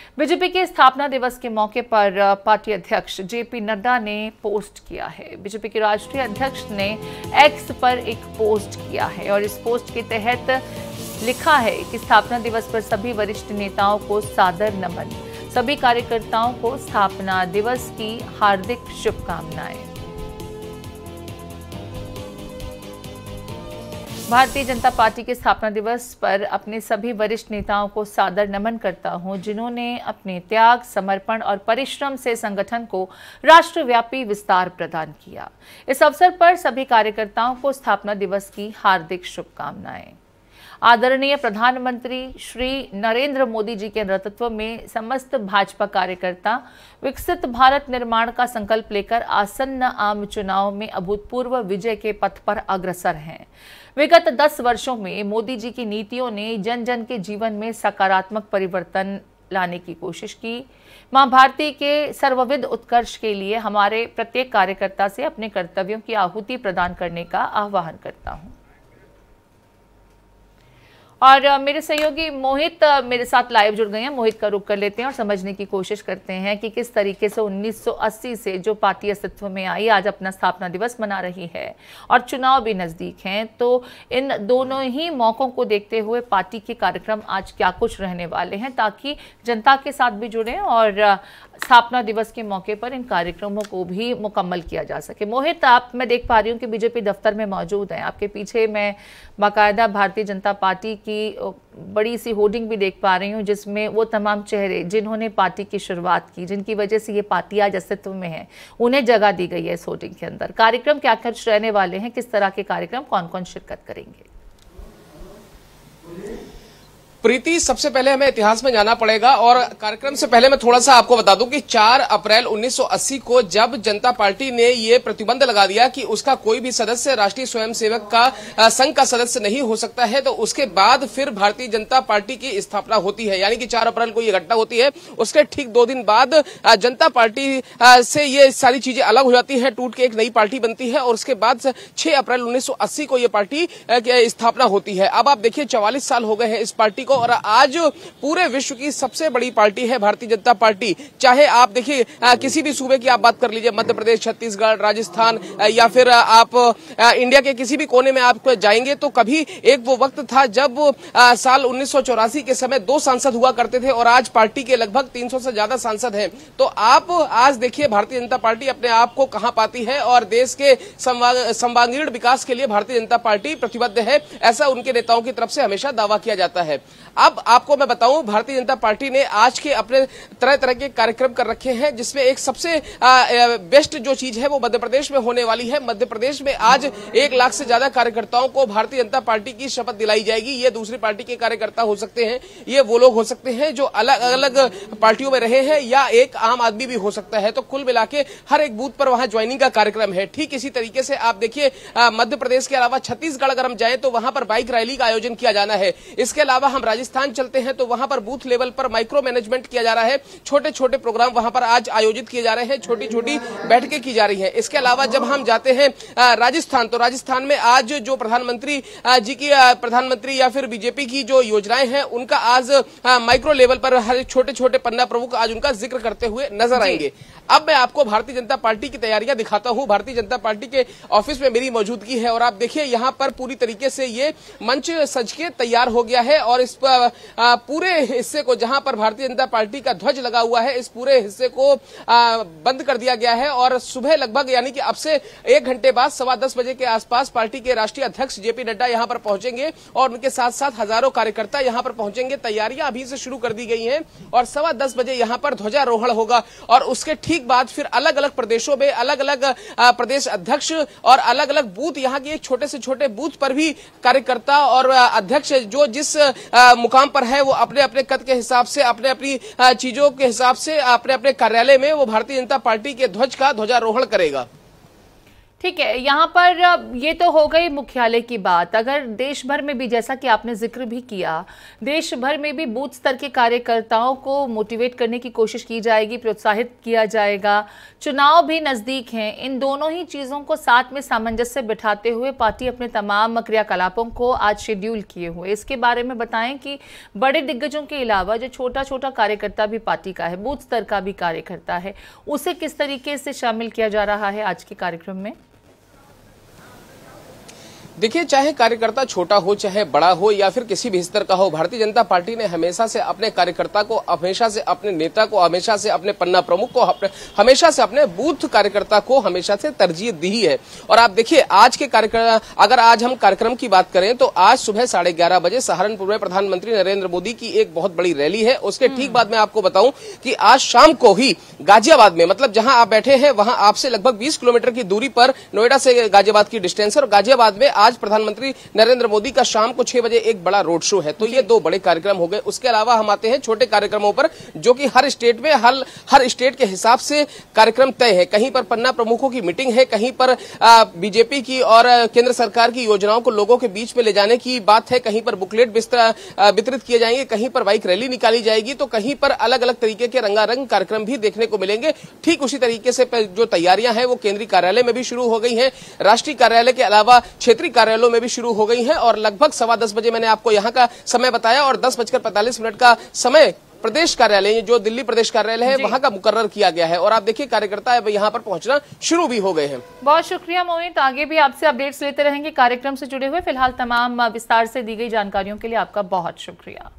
BJP के स्थापना दिवस के मौके पर पार्टी अध्यक्ष जेपी नड्डा ने पोस्ट किया है। बीजेपी के राष्ट्रीय अध्यक्ष ने एक्स पर एक पोस्ट किया है और इस पोस्ट के तहत लिखा है कि स्थापना दिवस पर सभी वरिष्ठ नेताओं को सादर नमन, सभी कार्यकर्ताओं को स्थापना दिवस की हार्दिक शुभकामनाएं। भारतीय जनता पार्टी के स्थापना दिवस पर अपने सभी वरिष्ठ नेताओं को सादर नमन करता हूं, जिन्होंने अपने त्याग, समर्पण और परिश्रम से संगठन को राष्ट्रव्यापी विस्तार प्रदान किया। इस अवसर पर सभी कार्यकर्ताओं को स्थापना दिवस की हार्दिक शुभकामनाएं। आदरणीय प्रधानमंत्री श्री नरेंद्र मोदी जी के नेतृत्व में समस्त भाजपा कार्यकर्ता विकसित भारत निर्माण का संकल्प लेकर आसन्न आम चुनाव में अभूतपूर्व विजय के पथ पर अग्रसर हैं। विगत 10 वर्षों में मोदी जी की नीतियों ने जन जन के जीवन में सकारात्मक परिवर्तन लाने की कोशिश की। मां भारती के सर्वविध उत्कर्ष के लिए हमारे प्रत्येक कार्यकर्ता से अपने कर्तव्यों की आहुति प्रदान करने का आह्वान करता हूं। और मेरे सहयोगी मोहित मेरे साथ लाइव जुड़ गए हैं। मोहित का रुख कर लेते हैं और समझने की कोशिश करते हैं कि किस तरीके से 1980 से जो पार्टी अस्तित्व में आई आज अपना स्थापना दिवस मना रही है और चुनाव भी नजदीक हैं, तो इन दोनों ही मौकों को देखते हुए पार्टी के कार्यक्रम आज क्या कुछ रहने वाले हैं, ताकि जनता के साथ भी जुड़े और स्थापना दिवस के मौके पर इन कार्यक्रमों को भी मुकम्मल किया जा सके। मोहित, मैं देख पा रही हूँ कि बीजेपी दफ्तर में मौजूद हैं। आपके पीछे मैं बाकायदा भारतीय जनता पार्टी की बड़ी सी होर्डिंग भी देख पा रही हूँ, जिसमें वो तमाम चेहरे जिन्होंने पार्टी की शुरुआत की, जिनकी वजह से ये पार्टी आज अस्तित्व में है, उन्हें जगह दी गई है इस होर्डिंग के अंदर। कार्यक्रम क्या कुछ रहने वाले हैं, किस तरह के कार्यक्रम, कौन कौन शिरकत करेंगे? प्रीति, सबसे पहले हमें इतिहास में जाना पड़ेगा और कार्यक्रम से पहले मैं थोड़ा सा आपको बता दूं कि 4 अप्रैल 1980 को जब जनता पार्टी ने ये प्रतिबंध लगा दिया कि उसका कोई भी सदस्य राष्ट्रीय स्वयंसेवक का संघ का सदस्य नहीं हो सकता है, तो उसके बाद फिर भारतीय जनता पार्टी की स्थापना होती है। यानी कि 4 अप्रैल को ये घटना होती है। उसके ठीक 2 दिन बाद जनता पार्टी से ये सारी चीजें अलग हो जाती है, टूट के एक नई पार्टी बनती है और उसके बाद 6 अप्रैल 1980 को ये पार्टी की स्थापना होती है। अब आप देखिए 44 साल हो गए हैं इस पार्टी और आज पूरे विश्व की सबसे बड़ी पार्टी है भारतीय जनता पार्टी। चाहे आप देखिए किसी भी सूबे की आप बात कर लीजिए, मध्य प्रदेश, छत्तीसगढ़, राजस्थान या फिर आप इंडिया के किसी भी कोने में आप जाएंगे तो कभी एक वो वक्त था जब साल 1984 के समय 2 सांसद हुआ करते थे और आज पार्टी के लगभग 300 से ज्यादा सांसद हैं। तो आप आज देखिए भारतीय जनता पार्टी अपने आप को कहां पाती है और देश के सर्वांगीण विकास के लिए भारतीय जनता पार्टी प्रतिबद्ध है, ऐसा उनके नेताओं की तरफ से हमेशा दावा किया जाता है। अब आपको मैं बताऊं, भारतीय जनता पार्टी ने आज के अपने तरह तरह के कार्यक्रम कर रखे हैं, जिसमें एक सबसे बेस्ट जो चीज है वो मध्य प्रदेश में होने वाली है। मध्य प्रदेश में आज 1 लाख से ज्यादा कार्यकर्ताओं को भारतीय जनता पार्टी की शपथ दिलाई जाएगी। ये दूसरी पार्टी के कार्यकर्ता हो सकते हैं, ये वो लोग हो सकते हैं जो अलग अलग पार्टियों में रहे हैं, या एक आम आदमी भी हो सकता है। तो कुल मिला के हर एक बूथ पर वहां ज्वाइनिंग का कार्यक्रम है। ठीक इसी तरीके से आप देखिए मध्य प्रदेश के अलावा छत्तीसगढ़ अगर हम जाए तो वहां पर बाइक रैली का आयोजन किया जाना है। इसके अलावा हम राजस्थान चलते हैं तो वहां पर बूथ लेवल पर माइक्रो मैनेजमेंट किया जा रहा है। छोटे छोटे प्रोग्राम वहां पर आज आयोजित किए जा रहे हैं, छोटी छोटी बैठकें की जा रही हैं। इसके अलावा जब हम जाते हैं राजस्थान, तो राजस्थान में आज जो प्रधानमंत्री जी की प्रधानमंत्री या फिर बीजेपी की जो योजनाएं हैं उनका आज माइक्रो लेवल पर हर छोटे छोटे पन्ना प्रमुख आज उनका जिक्र करते हुए नजर आएंगे। अब मैं आपको भारतीय जनता पार्टी की तैयारियां दिखाता हूं। भारतीय जनता पार्टी के ऑफिस में मेरी मौजूदगी है और आप देखिए यहां पर पूरी तरीके से ये मंच सज के तैयार हो गया है और इस पूरे हिस्से को, जहां पर भारतीय जनता पार्टी का ध्वज लगा हुआ है, इस पूरे हिस्से को बंद कर दिया गया है और सुबह लगभग यानी कि अब से 1 घंटे बाद 10:15 बजे के आसपास पार्टी के राष्ट्रीय अध्यक्ष जेपी नड्डा यहां पर पहुंचेंगे और उनके साथ साथ हजारों कार्यकर्ता यहां पर पहुंचेंगे। तैयारियां अभी से शुरू कर दी गई हैं और 10:15 बजे यहां पर ध्वजारोहण होगा और उसके ठीक बाद फिर अलग अलग प्रदेशों में अलग अलग प्रदेश अध्यक्ष और अलग अलग बूथ, यहाँ के छोटे से छोटे बूथ पर भी कार्यकर्ता और अध्यक्ष जो जिस मुकाम पर है वो अपने अपने कद के हिसाब से, अपने अपनी चीजों के हिसाब से अपने अपने कार्यालय में वो भारतीय जनता पार्टी के ध्वज का ध्वजारोहण करेगा। ठीक है, यहाँ पर ये तो हो गई मुख्यालय की बात। अगर देश भर में भी, जैसा कि आपने जिक्र भी किया, देश भर में भी बूथ स्तर के कार्यकर्ताओं को मोटिवेट करने की कोशिश की जाएगी, प्रोत्साहित किया जाएगा, चुनाव भी नजदीक हैं, इन दोनों ही चीजों को साथ में सामंजस्य बिठाते हुए पार्टी अपने तमाम क्रियाकलापों को आज शेड्यूल किए हुए। इसके बारे में बताएं कि बड़े दिग्गजों के अलावा जो छोटा छोटा कार्यकर्ता भी पार्टी का है, बूथ स्तर का भी कार्यकर्ता है, उसे किस तरीके से शामिल किया जा रहा है आज के कार्यक्रम में? देखिए, चाहे कार्यकर्ता छोटा हो चाहे बड़ा हो या फिर किसी भी स्तर का हो, भारतीय जनता पार्टी ने हमेशा से अपने कार्यकर्ता को, हमेशा से अपने नेता को, हमेशा से अपने पन्ना प्रमुख को, हमेशा से अपने बूथ कार्यकर्ता को हमेशा से तरजीह दी है। और आप देखिए, आज के कार्यक्रम, अगर आज हम कार्यक्रम की बात करें तो आज सुबह 11:30 बजे सहारनपुर में प्रधानमंत्री नरेंद्र मोदी की एक बहुत बड़ी रैली है। उसके ठीक बाद में आपको बताऊं कि आज शाम को ही गाजियाबाद में, मतलब जहां आप बैठे हैं वहां आपसे लगभग 20 किलोमीटर की दूरी पर नोएडा से गाजियाबाद की डिस्टेंस है, और गाजियाबाद में आज प्रधानमंत्री नरेंद्र मोदी का शाम को 6 बजे एक बड़ा रोड शो है। तो ये दो बड़े कार्यक्रम हो गए। उसके अलावा हम आते हैं छोटे कार्यक्रमों पर, जो कि हर स्टेट में हर स्टेट के हिसाब से कार्यक्रम तय है। कहीं पर पन्ना प्रमुखों की मीटिंग है, कहीं पर बीजेपी की और केंद्र सरकार की योजनाओं को लोगों के बीच में ले जाने की बात है, कहीं पर बुकलेट वितरित किए जाएंगे, कहीं पर बाइक रैली निकाली जाएगी, तो कहीं पर अलग अलग तरीके के रंगारंग कार्यक्रम भी देखने को मिलेंगे। ठीक उसी तरीके से जो तैयारियां हैं वो केंद्रीय कार्यालय में भी शुरू हो गई हैं, राष्ट्रीय कार्यालय के अलावा क्षेत्रीय कार्यालयों में भी शुरू हो गई हैं, और लगभग 10:15 बजे मैंने आपको यहां का समय बताया, और 10:45 का समय प्रदेश कार्यालय, जो दिल्ली प्रदेश कार्यालय है, वहां का मुकर्रर किया गया है। और आप देखिए, कार्यकर्ता अब यहां पर पहुंचना शुरू भी हो गए हैं। बहुत शुक्रिया मोहित, आगे भी आपसे अपडेट्स लेते रहेंगे कार्यक्रम से जुड़े हुए। फिलहाल तमाम विस्तार से दी गई जानकारियों के लिए आपका बहुत शुक्रिया।